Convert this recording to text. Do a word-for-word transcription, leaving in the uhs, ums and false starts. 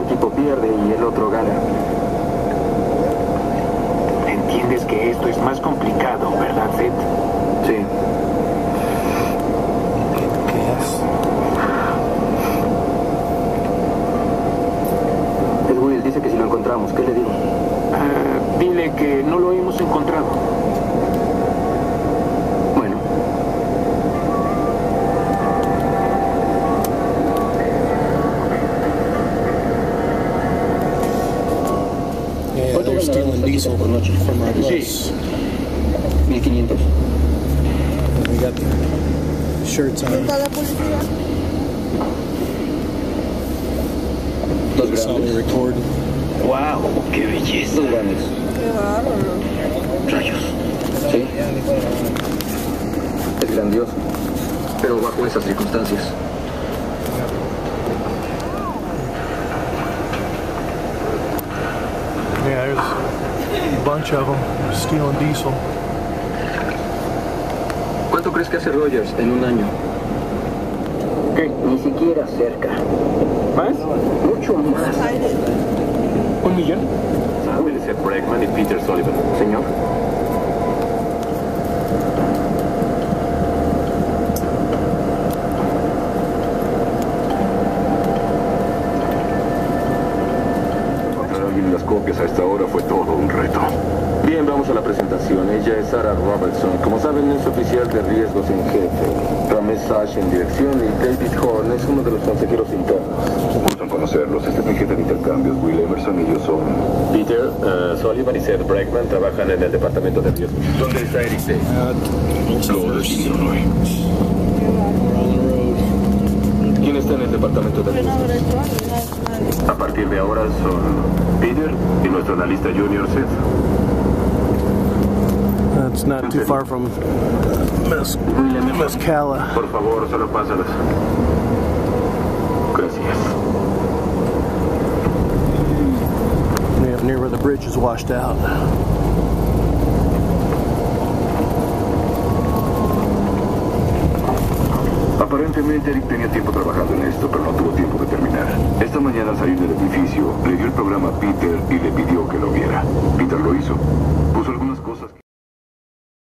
equipo pierde y el otro gana. Entiendes que esto es más complicado, ¿verdad, Seth? Sí. Ed Will dice que si lo encontramos, ¿qué le digo? Uh, dile que no lo hemos encontrado. Bueno. Yeah, they're stealing diesel from our bus. mil quinientos. And we got the shirts on. Dos That's how they grandes. record. ¡Wow! ¡Qué belleza! Dos grandes. Qué bárbaro. Rayos. Sí. Es grandioso. Pero bajo esas circunstancias. Yeah, there's a bunch of them stealing diesel. ¿Cuánto crees que hace Rogers en un año? ¿Qué? Ni siquiera cerca. ¿Más? Mucho más. ¿Un millón? Will Seth Bregman y Peter Sullivan. Señor. Encontrar a alguien en las copias a esta hora fue todo un reto. Bien, vamos a la presentación. Ella es Sarah Robertson. Como saben, es oficial de riesgos en jefe. Ramesh Sash en dirección y David Horn es uno de los consejeros internos. Gustan conocerlos. Este es mi jefe de intercambios, Will Emerson, y yo son... Peter uh, Sullivan y Seth Bregman trabajan en el departamento de riesgos. ¿Dónde está Eric Day? Uh, Los vinieron hoy. we're on the road. ¿Quién está en el departamento de riesgos? A partir de ahora son Peter y nuestro analista junior Seth. That's not too far from Miss Miss Calla. Por favor, solo pásalas. Gracias. Yeah, near where the bridge is washed out. Aparentemente Eric tenía tiempo trabajando en esto, pero no tuvo tiempo de terminar. Esta mañana salió del edificio, le dio el programa a Peter y le pidió que lo viera. Peter lo hizo.